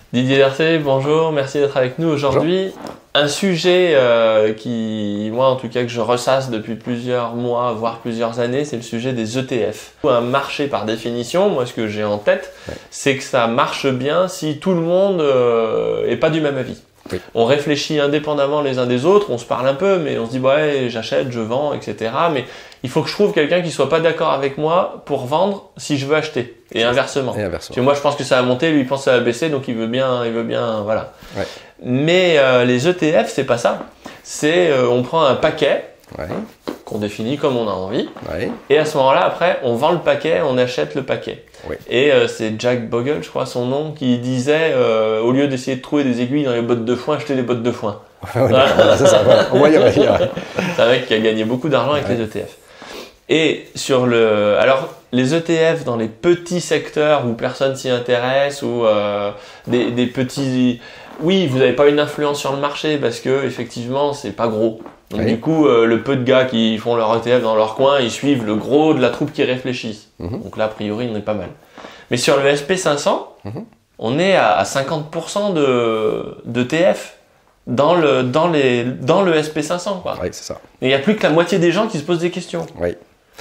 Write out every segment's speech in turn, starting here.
Didier Lercé, bonjour, merci d'être avec nous aujourd'hui. Un sujet qui, moi en tout cas, que je ressasse depuis plusieurs mois, voire plusieurs années, c'est le sujet des ETF. Un marché par définition, moi ce que j'ai en tête, c'est que ça marche bien si tout le monde n'est pas du même avis. Oui. On réfléchit indépendamment les uns des autres, on se parle un peu, mais on se dit ouais, j'achète, je vends, etc. Mais il faut que je trouve quelqu'un qui soit pas d'accord avec moi pour vendre si je veux acheter. Et inversement. Parce que moi je pense que ça va monter, lui il pense que ça va baisser, donc il veut bien, voilà. Ouais. Mais les ETF, c'est pas ça. C'est on prend un paquet qu'on définit comme on a envie, et à ce moment-là, après, on vend le paquet, on achète le paquet. Oui. Et c'est Jack Bogle, je crois son nom, qui disait au lieu d'essayer de trouver des aiguilles dans les bottes de foin, achetez des bottes de foin. C'est ça. C'est un mec qui a gagné beaucoup d'argent avec les ETF. Et sur le, alors les ETF dans les petits secteurs où personne s'y intéresse ou des petits, oui, vous n'avez pas une influence sur le marché parce que effectivement c'est pas gros. Donc du coup, le peu de gars qui font leur ETF dans leur coin, ils suivent le gros de la troupe qui réfléchissent. Donc là, a priori, on est pas mal. Mais sur le SP500, on est à 50% d'ETF dans le SP500, quoi. Oui, c'est ça. Et il n'y a plus que la moitié des gens qui se posent des questions. Oui.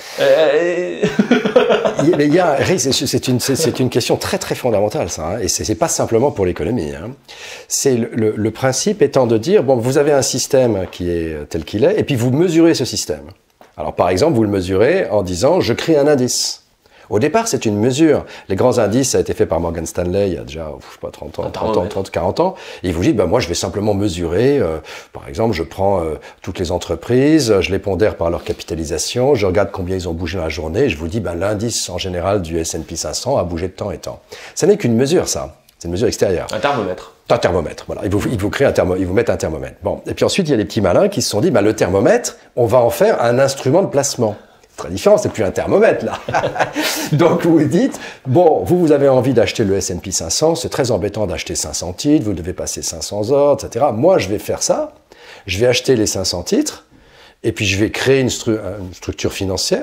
C'est une question très très fondamentale ça, hein, et c'est pas simplement pour l'économie. Hein. C'est le principe étant de dire bon, vous avez un système qui est tel qu'il est, et puis vous mesurez ce système. Alors par exemple, vous le mesurez en disant je crée un indice. Au départ, c'est une mesure. Les grands indices, ça a été fait par Morgan Stanley il y a déjà, je sais pas, 30, 40 ans. Et il vous dit, ben moi, je vais simplement mesurer. Par exemple, je prends toutes les entreprises, je les pondère par leur capitalisation, je regarde combien ils ont bougé dans la journée, et je vous dis, ben l'indice en général du S&P 500 a bougé de temps et temps. Ça n'est qu'une mesure, ça. C'est une mesure extérieure. Un thermomètre. Un thermomètre, voilà. Ils vous créent ils vous mettent un thermomètre. Bon. Et puis ensuite, il y a des petits malins qui se sont dit, ben le thermomètre, on va en faire un instrument de placement. Très différent, c'est plus un thermomètre là. Donc vous dites, bon, vous avez envie d'acheter le S&P 500, c'est très embêtant d'acheter 500 titres, vous devez passer 500 ordres, etc. Moi, je vais faire ça, je vais acheter les 500 titres, et puis je vais créer une structure financière,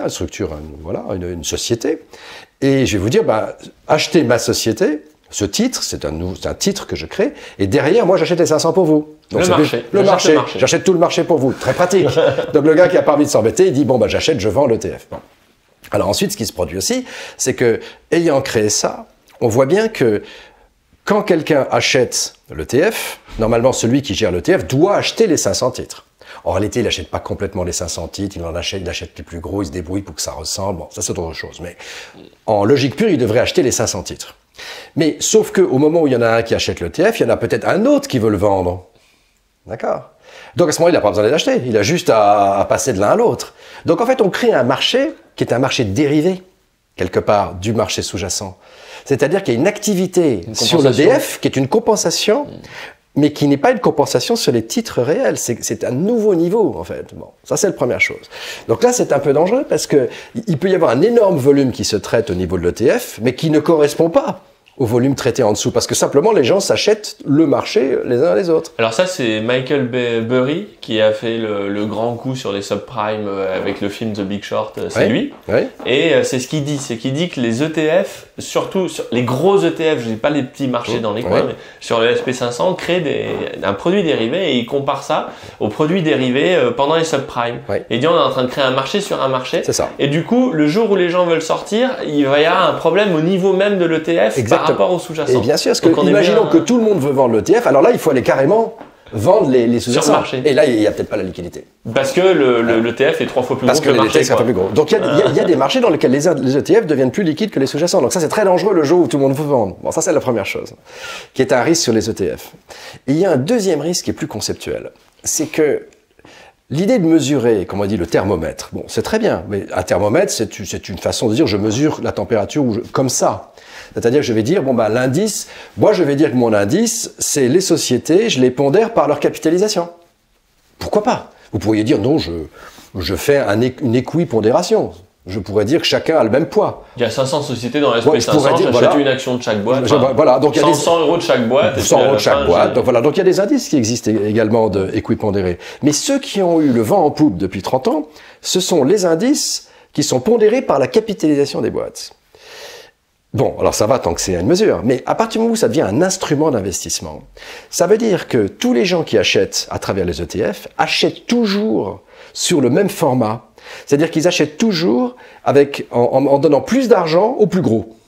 une société, et je vais vous dire, bah, achetez ma société, ce titre, c'est un titre que je crée, et derrière, moi, j'achète les 500 pour vous. Donc le marché. J'achète tout le marché pour vous. Très pratique. Donc le gars qui a pas envie de s'embêter, il dit bon bah j'achète, je vends l'ETF. Bon. Alors ensuite, ce qui se produit aussi, c'est que ayant créé ça, on voit bien que quand quelqu'un achète l'ETF, normalement celui qui gère l'ETF doit acheter les 500 titres. En réalité, il n'achète pas complètement les 500 titres, il achète les plus gros, il se débrouille pour que ça ressemble. Bon, ça c'est autre chose. Mais en logique pure, il devrait acheter les 500 titres. Mais sauf qu'au moment où il y en a un qui achète l'ETF, il y en a peut-être un autre qui veut le vendre. D'accord. Donc à ce moment-là, il n'a pas besoin de les acheter. Il a juste à passer de l'un à l'autre. Donc en fait, on crée un marché qui est un marché dérivé, quelque part, du marché sous-jacent. C'est-à-dire qu'il y a une activité sur l'EDF qui est une compensation, mais qui n'est pas une compensation sur les titres réels. C'est un nouveau niveau, en fait. Bon, ça, c'est la première chose. Donc là, c'est un peu dangereux parce qu'il peut y avoir un énorme volume qui se traite au niveau de l'ETF, mais qui ne correspond pas au volume traité en dessous, parce que simplement les gens s'achètent le marché les uns les autres. Alors ça, c'est Michael Burry qui a fait le grand coup sur les subprimes avec le film The Big Short, c'est lui. Oui. Et c'est ce qu'il dit, c'est qu'il dit que les ETF, surtout sur les gros ETF, je dis pas les petits marchés dans les coins, mais sur le SP500, créent un produit dérivé et il compare ça aux produits dérivés pendant les subprimes. Et il dit on est en train de créer un marché sur un marché. C'est ça. Et du coup, le jour où les gens veulent sortir, il va y avoir un problème au niveau même de l'ETF. Par rapport aux sous-jacents. Et bien sûr, parce que imaginons que tout le monde veut vendre l'ETF, alors là, il faut aller carrément vendre les sous-jacents. Sur le marché. Et là, il n'y a peut-être pas la liquidité. Parce que l'ETF est 3 fois plus gros que le marché. Parce que l'ETF est un peu plus gros. Donc, il y a des marchés dans lesquels les ETF deviennent plus liquides que les sous-jacents. Donc ça, c'est très dangereux le jour où tout le monde veut vendre. Bon, ça, c'est la première chose, qui est un risque sur les ETF. Et il y a un deuxième risque qui est plus conceptuel. C'est que l'idée de mesurer, comme on dit, le thermomètre, bon, c'est très bien, mais un thermomètre, c'est une façon de dire je mesure la température comme ça. C'est-à-dire que je vais dire, bon bah l'indice, moi je vais dire que mon indice, c'est les sociétés, je les pondère par leur capitalisation. Pourquoi pas? Vous pourriez dire, non, je fais une équipondération. Je pourrais dire que chacun a le même poids. Il y a 500 sociétés dans l'SP500, j'achète une action de chaque boîte. Voilà, donc il y a 100 euros de chaque boîte. 100 euros de chaque boîte. Donc voilà, donc il y a des indices qui existent également équipondérés. Mais ceux qui ont eu le vent en poupe depuis 30 ans, ce sont les indices qui sont pondérés par la capitalisation des boîtes. Bon, alors ça va tant que c'est à une mesure, mais à partir du moment où ça devient un instrument d'investissement, ça veut dire que tous les gens qui achètent à travers les ETF achètent toujours sur le même format. C'est-à-dire qu'ils achètent toujours en donnant plus d'argent au plus gros.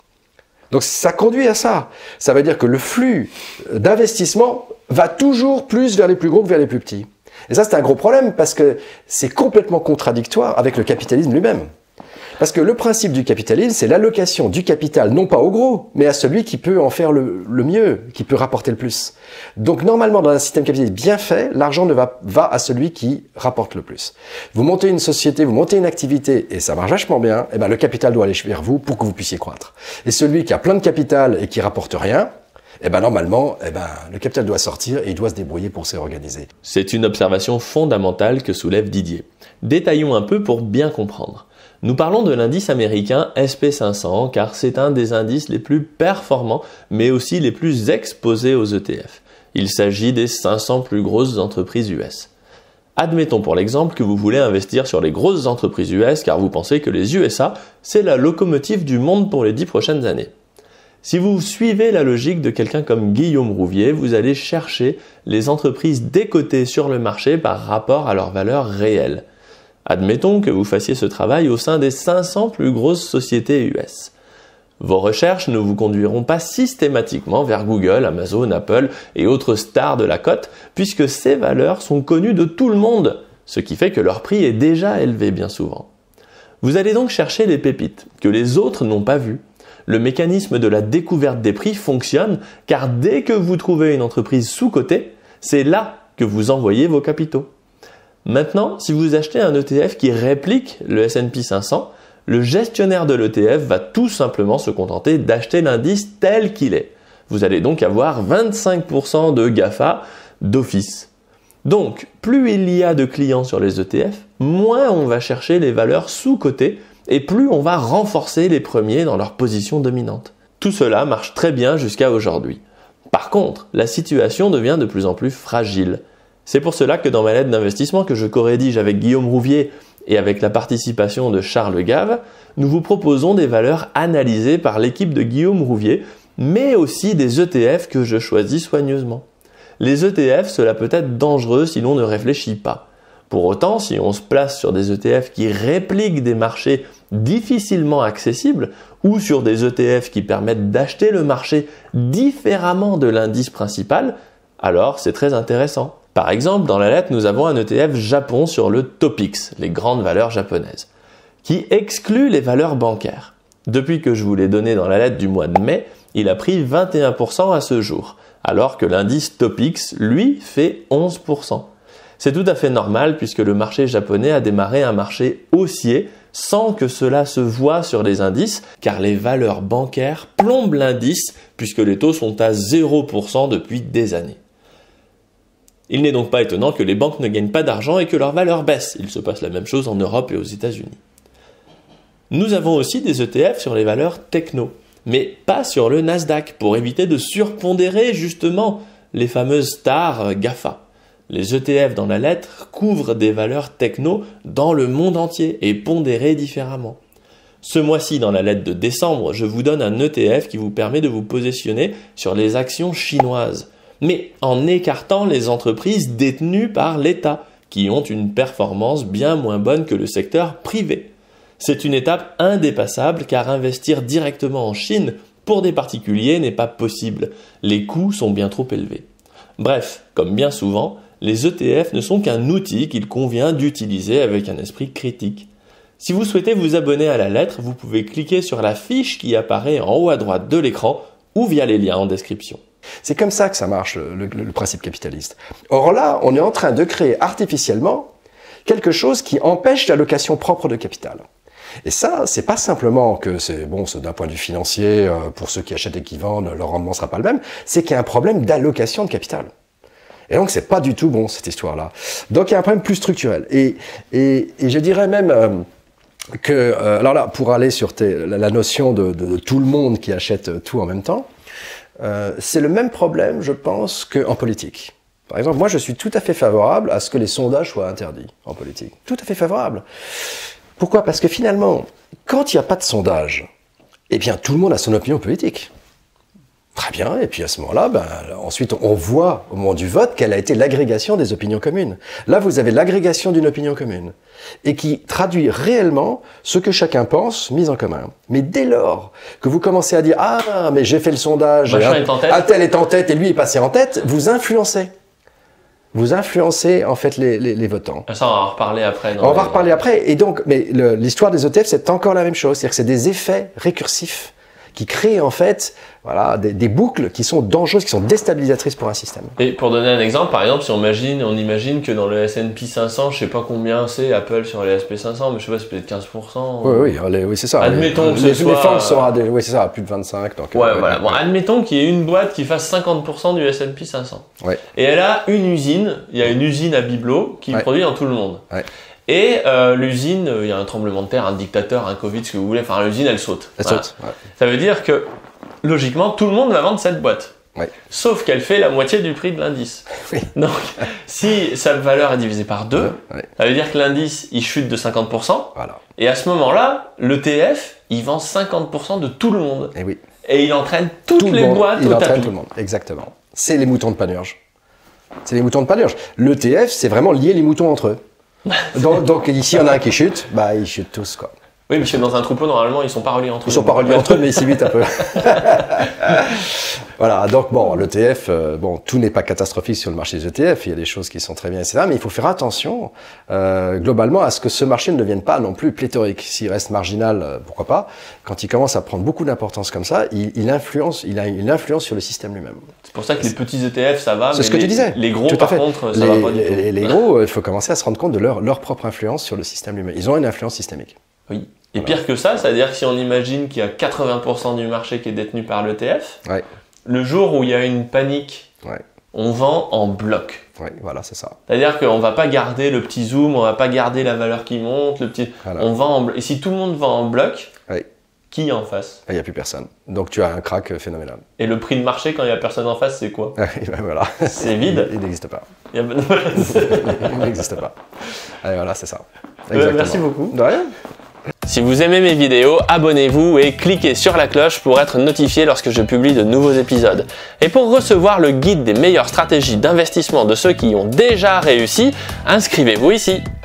Donc ça conduit à ça. Ça veut dire que le flux d'investissement va toujours plus vers les plus gros que vers les plus petits. Et ça, c'est un gros problème parce que c'est complètement contradictoire avec le capitalisme lui-même. Parce que le principe du capitalisme, c'est l'allocation du capital, non pas au gros, mais à celui qui peut en faire le mieux, qui peut rapporter le plus. Donc normalement, dans un système capitaliste bien fait, l'argent va à celui qui rapporte le plus. Vous montez une société, vous montez une activité, et ça marche vachement bien, et ben le capital doit aller vers vous pour que vous puissiez croître. Et celui qui a plein de capital et qui rapporte rien, eh ben normalement, le capital doit sortir et il doit se débrouiller pour se réorganiser. C'est une observation fondamentale que soulève Didier. Détaillons un peu pour bien comprendre. Nous parlons de l'indice américain SP500 car c'est un des indices les plus performants mais aussi les plus exposés aux ETF. Il s'agit des 500 plus grosses entreprises US. Admettons pour l'exemple que vous voulez investir sur les grosses entreprises US car vous pensez que les USA, c'est la locomotive du monde pour les 10 prochaines années. Si vous suivez la logique de quelqu'un comme Guillaume Rouvier, vous allez chercher les entreprises décotées sur le marché par rapport à leur valeur réelle. Admettons que vous fassiez ce travail au sein des 500 plus grosses sociétés US. Vos recherches ne vous conduiront pas systématiquement vers Google, Amazon, Apple et autres stars de la cote, puisque ces valeurs sont connues de tout le monde, ce qui fait que leur prix est déjà élevé bien souvent. Vous allez donc chercher les pépites, que les autres n'ont pas vues. Le mécanisme de la découverte des prix fonctionne, car dès que vous trouvez une entreprise sous-cotée, c'est là que vous envoyez vos capitaux. Maintenant, si vous achetez un ETF qui réplique le S&P 500, le gestionnaire de l'ETF va tout simplement se contenter d'acheter l'indice tel qu'il est. Vous allez donc avoir 25% de GAFA d'office. Donc, plus il y a de clients sur les ETF, moins on va chercher les valeurs sous-cotées et plus on va renforcer les premiers dans leur position dominante. Tout cela marche très bien jusqu'à aujourd'hui. Par contre, la situation devient de plus en plus fragile. C'est pour cela que dans ma lettre d'investissement que je co-rédige avec Guillaume Rouvier et avec la participation de Charles Gave, nous vous proposons des valeurs analysées par l'équipe de Guillaume Rouvier, mais aussi des ETF que je choisis soigneusement. Les ETF, cela peut être dangereux si l'on ne réfléchit pas. Pour autant, si on se place sur des ETF qui répliquent des marchés difficilement accessibles ou sur des ETF qui permettent d'acheter le marché différemment de l'indice principal, alors c'est très intéressant. Par exemple, dans la lettre, nous avons un ETF Japon sur le Topix, les grandes valeurs japonaises, qui exclut les valeurs bancaires. Depuis que je vous l'ai donné dans la lettre du mois de mai, il a pris 21% à ce jour, alors que l'indice Topix, lui, fait 11%. C'est tout à fait normal puisque le marché japonais a démarré un marché haussier sans que cela se voie sur les indices, car les valeurs bancaires plombent l'indice puisque les taux sont à 0% depuis des années. Il n'est donc pas étonnant que les banques ne gagnent pas d'argent et que leur valeur baisse. Il se passe la même chose en Europe et aux États-Unis. Nous avons aussi des ETF sur les valeurs techno, mais pas sur le Nasdaq, pour éviter de surpondérer justement les fameuses stars GAFA. Les ETF dans la lettre couvrent des valeurs techno dans le monde entier et pondérées différemment. Ce mois-ci, dans la lettre de décembre, je vous donne un ETF qui vous permet de vous positionner sur les actions chinoises, mais en écartant les entreprises détenues par l'État, qui ont une performance bien moins bonne que le secteur privé. C'est une étape indépassable car investir directement en Chine pour des particuliers n'est pas possible. Les coûts sont bien trop élevés. Bref, comme bien souvent, les ETF ne sont qu'un outil qu'il convient d'utiliser avec un esprit critique. Si vous souhaitez vous abonner à la lettre, vous pouvez cliquer sur la fiche qui apparaît en haut à droite de l'écran ou via les liens en description. C'est comme ça que ça marche, le principe capitaliste. Or là, on est en train de créer artificiellement quelque chose qui empêche l'allocation propre de capital. Et ça, c'est pas simplement que c'est bon, d'un point de vue financier, pour ceux qui achètent et qui vendent, leur rendement sera pas le même, c'est qu'il y a un problème d'allocation de capital. Et donc, c'est pas du tout bon, cette histoire-là. Donc, il y a un problème plus structurel. Et je dirais même que, alors là, pour aller sur la notion de tout le monde qui achète tout en même temps, c'est le même problème, je pense, qu'en politique. Par exemple, moi, je suis tout à fait favorable à ce que les sondages soient interdits en politique. Tout à fait favorable. Pourquoi ? Parce que finalement, quand il n'y a pas de sondage, eh bien, tout le monde a son opinion politique. Très bien, et puis à ce moment-là, ensuite on voit au moment du vote quelle a été l'agrégation des opinions communes. Là, vous avez l'agrégation d'une opinion commune, et qui traduit réellement ce que chacun pense, mis en commun. Mais dès lors que vous commencez à dire « Ah, mais j'ai fait le sondage, un tel est en tête et lui est passé en tête », vous influencez. Vous influencez en fait les votants. Ça, on va en reparler après. On va en reparler après. Et donc, mais l'histoire des ETF, c'est encore la même chose. C'est-à-dire que c'est des effets récursifs qui créent en fait voilà, des boucles qui sont dangereuses, qui sont déstabilisatrices pour un système. Et pour donner un exemple, par exemple, si on imagine que dans le S&P 500, je sais pas combien c'est Apple sur les SP500, mais je sais pas, c'est peut-être 15%. Oui, c'est ça. Admettons que ce soit... Les fonds sont à oui, c'est ça, à plus de 25. Donc, voilà. Bon, admettons qu'il y ait une boîte qui fasse 50% du S&P 500. Ouais. Et elle a une usine, il y a une usine à Biblo qui produit dans tout le monde. Ouais. Et l'usine, il y a un tremblement de terre, un dictateur, un Covid, ce que vous voulez, enfin l'usine elle saute. Elle saute. Ouais. Ça veut dire que logiquement tout le monde va vendre cette boîte. Ouais. Sauf qu'elle fait la moitié du prix de l'indice. Oui. Donc si sa valeur est divisée par 2, ça veut dire que l'indice il chute de 50%. Voilà. Et à ce moment-là, l'ETF il vend 50% de tout le monde. Et oui. Et il entraîne toutes les boîtes au tapis. Il entraîne tout le monde, exactement. C'est les moutons de Panurge. C'est les moutons de Panurge. L'ETF, c'est vraiment lier les moutons entre eux. Donc ici, il y en a un qui chute, ils chutent tous, quoi. Oui, parce que dans un troupeau, normalement, ils sont pas reliés entre eux. Ils sont pas reliés entre eux, mais ils s'imitent un peu. Voilà, donc bon, l'ETF, tout n'est pas catastrophique sur le marché des ETF, il y a des choses qui sont très bien, etc. Mais il faut faire attention, globalement, à ce que ce marché ne devienne pas non plus pléthorique. S'il reste marginal, pourquoi pas. Quand il commence à prendre beaucoup d'importance comme ça, il a une influence sur le système lui-même. C'est pour ça que les petits ETF, ça va, c'est ce que tu disais. Les gros, par contre, ça va pas du tout. Les gros, il faut commencer à se rendre compte de leur propre influence sur le système lui-même. Ils ont une influence systémique. Oui. Et pire que ça, c'est-à-dire que si on imagine qu'il y a 80% du marché qui est détenu par l'ETF, le jour où il y a une panique, on vend en bloc. Oui, voilà, c'est ça. C'est-à-dire qu'on ne va pas garder le petit zoom, on ne va pas garder la valeur qui monte, on vend en bloc. Et si tout le monde vend en bloc, qui est en face? Il n'y a plus personne. Donc tu as un crack phénoménal. Et le prix de marché quand il n'y a personne en face, c'est quoi? Voilà. C'est vide. Il n'existe pas. Il n'existe pas. Allez, voilà, c'est ça. Merci beaucoup. De rien. Si vous aimez mes vidéos, abonnez-vous et cliquez sur la cloche pour être notifié lorsque je publie de nouveaux épisodes. Et pour recevoir le guide des meilleures stratégies d'investissement de ceux qui y ont déjà réussi, inscrivez-vous ici.